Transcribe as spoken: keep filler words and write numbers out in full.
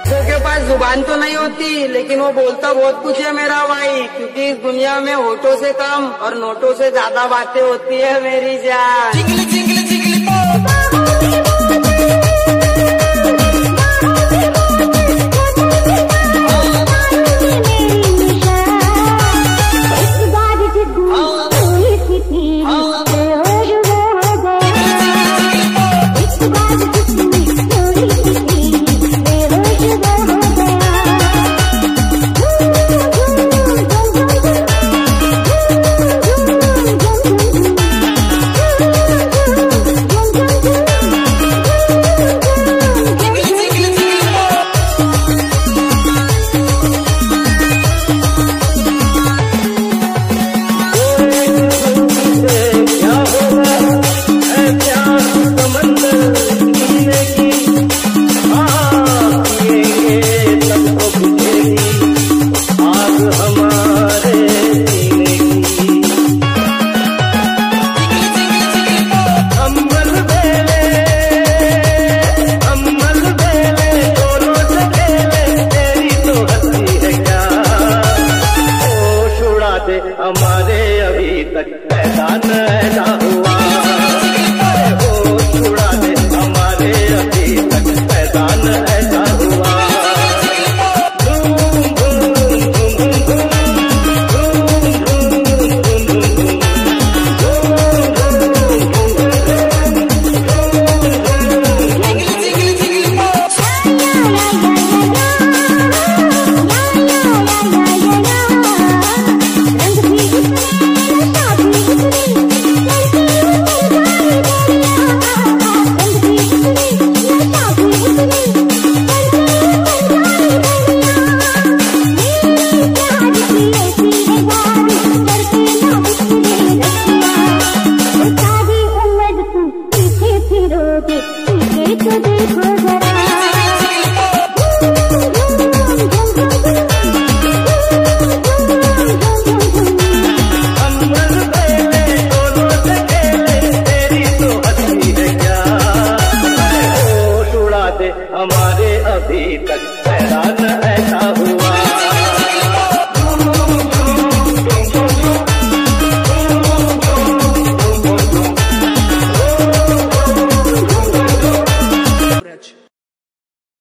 के पास जुबान तो नहीं होती, लेकिन वो बोलता बहुत कुछ है मेरा भाई, क्योंकि इस दुनिया में होठों से कम और नोटों से ज्यादा बातें होती है मेरी जान।